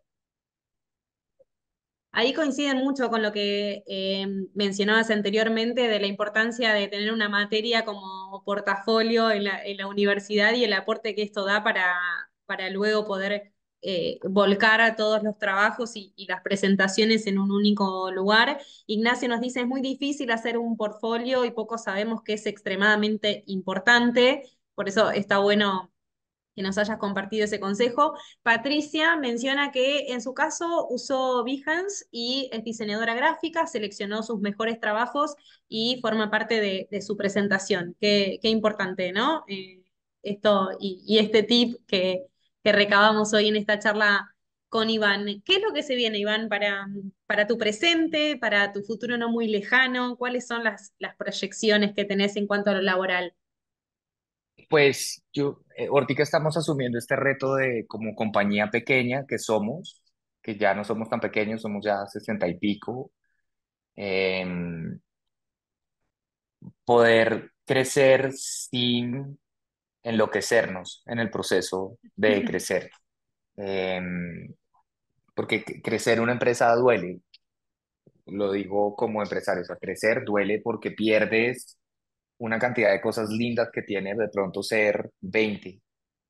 Ahí coinciden mucho con lo que mencionabas anteriormente de la importancia de tener una materia como portafolio en la universidad y el aporte que esto da para luego poder volcar a todos los trabajos y las presentaciones en un único lugar. Ignacio nos dice, es muy difícil hacer un portfolio y pocos sabemos que es extremadamente importante, por eso está bueno que nos hayas compartido ese consejo. Patricia menciona que en su caso usó Behance y es diseñadora gráfica, seleccionó sus mejores trabajos y forma parte de su presentación. Qué importante, ¿no? Esto y este tip que recabamos hoy en esta charla con Iván. ¿Qué es lo que se viene, Iván, para tu presente, para tu futuro no muy lejano? ¿Cuáles son las proyecciones que tenés en cuanto a lo laboral? Pues yo, ahorita estamos asumiendo este reto de como compañía pequeña que somos, que ya no somos tan pequeños, somos ya 60 y pico, em, poder crecer sin enloquecernos en el proceso de crecer. Porque crecer una empresa duele, lo digo como empresario, o sea, crecer duele porque pierdes una cantidad de cosas lindas que tiene de pronto ser 20,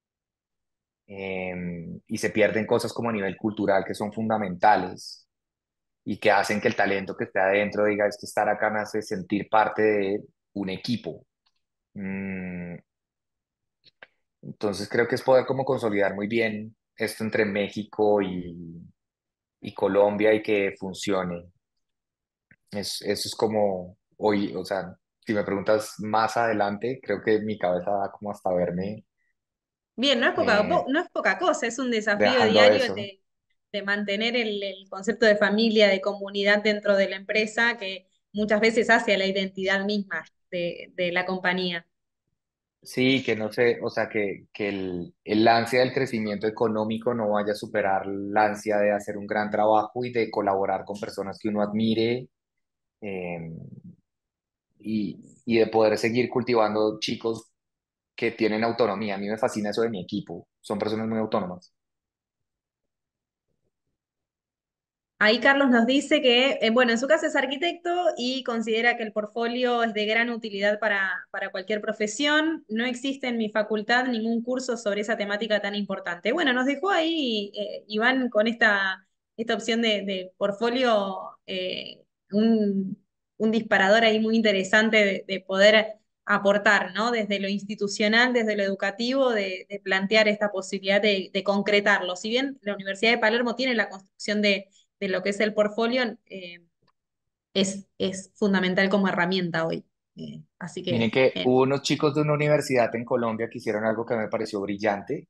y se pierden cosas como a nivel cultural que son fundamentales y que hacen que el talento que esté adentro diga, es que estar acá me hace sentir parte de un equipo. Mm, entonces creo que es poder como consolidar muy bien esto entre México y Colombia y que funcione. Eso es como hoy, o sea, si me preguntas más adelante, creo que mi cabeza da como hasta verme Bien, eh, no es poca cosa, es un desafío dejando diario el eso. de mantener el concepto de familia, de comunidad dentro de la empresa, que muchas veces hace a la identidad misma de la compañía. Sí, que no sé, o sea, que el ansia del crecimiento económico no vaya a superar la ansia de hacer un gran trabajo y de colaborar con personas que uno admire, eh, y de poder seguir cultivando chicos que tienen autonomía. A mí me fascina eso de mi equipo, son personas muy autónomas. Ahí Carlos nos dice que, bueno, en su caso es arquitecto y considera que el portfolio es de gran utilidad para cualquier profesión. No existe en mi facultad ningún curso sobre esa temática tan importante. Bueno, nos dejó ahí Iván con esta opción de portfolio, un disparador ahí muy interesante de poder aportar, ¿no? Desde lo institucional, desde lo educativo, de plantear esta posibilidad de concretarlo. Si bien la Universidad de Palermo tiene la construcción de lo que es el portfolio, es fundamental como herramienta hoy. Así Miren que, que hubo unos chicos de una universidad en Colombia que hicieron algo que me pareció brillante,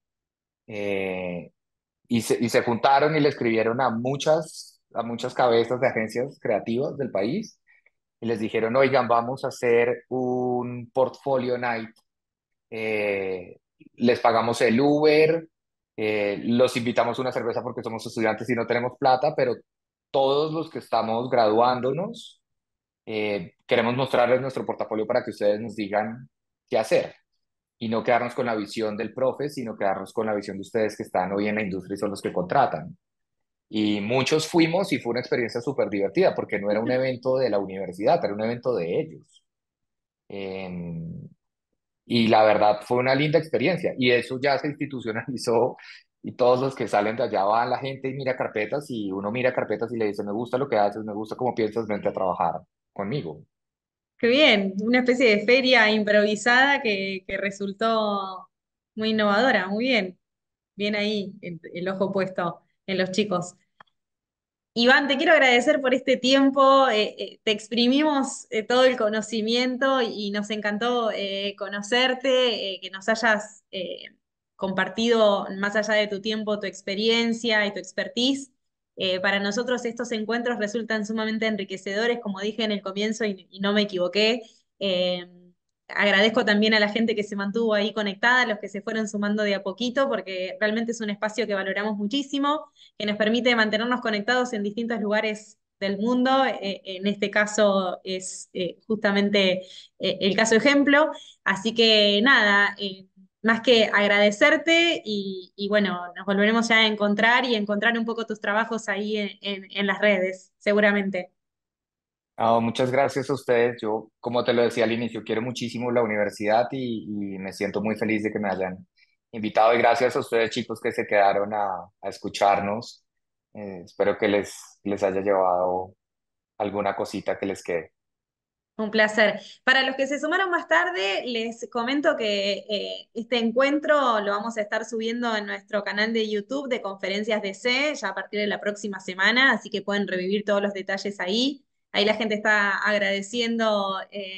eh, y se juntaron y le escribieron a muchas cabezas de agencias creativas del país y les dijeron, oigan, vamos a hacer un portfolio night, eh, les pagamos el Uber, los invitamos a una cerveza porque somos estudiantes y no tenemos plata, pero todos los que estamos graduándonos, queremos mostrarles nuestro portafolio para que ustedes nos digan qué hacer y no quedarnos con la visión del profe, sino quedarnos con la visión de ustedes que están hoy en la industria y son los que contratan. Y muchos fuimos y fue una experiencia súper divertida porque no era un evento de la universidad, era un evento de ellos. Eh, y la verdad fue una linda experiencia y eso ya se institucionalizó y todos los que salen de allá van la gente y mira carpetas y uno mira carpetas y le dice, me gusta lo que haces, me gusta cómo piensas, vente a trabajar conmigo. qué bien, una especie de feria improvisada que resultó muy innovadora, muy bien. Bien ahí, el ojo puesto en los chicos. Iván, te quiero agradecer por este tiempo. Te exprimimos todo el conocimiento y nos encantó conocerte, que nos hayas compartido más allá de tu tiempo tu experiencia y tu expertise. Para nosotros estos encuentros resultan sumamente enriquecedores, como dije en el comienzo y no me equivoqué. Eh, Agradezco también a la gente que se mantuvo ahí conectada, a los que se fueron sumando de a poquito, porque realmente es un espacio que valoramos muchísimo, que nos permite mantenernos conectados en distintos lugares del mundo. En este caso es justamente el caso ejemplo. Así que nada, más que agradecerte y bueno, nos volveremos ya a encontrar y encontrar un poco tus trabajos ahí en las redes, seguramente. Ah, muchas gracias a ustedes. Yo, como te lo decía al inicio, quiero muchísimo la universidad y me siento muy feliz de que me hayan invitado y gracias a ustedes chicos que se quedaron a escucharnos. Espero que les haya llevado alguna cosita que les quede. Un placer. Para los que se sumaron más tarde, les comento que este encuentro lo vamos a estar subiendo en nuestro canal de YouTube de Conferencias DC ya a partir de la próxima semana, así que pueden revivir todos los detalles ahí. Ahí la gente está agradeciendo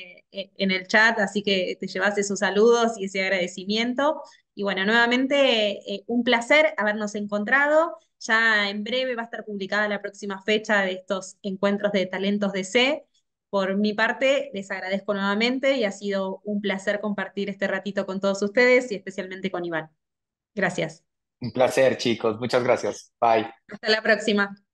en el chat, así que te llevas esos saludos y ese agradecimiento. Y bueno, nuevamente un placer habernos encontrado. Ya en breve va a estar publicada la próxima fecha de estos encuentros de talentos DC. Por mi parte, les agradezco nuevamente y ha sido un placer compartir este ratito con todos ustedes y especialmente con Iván. Gracias. Un placer chicos, muchas gracias. Bye. Hasta la próxima.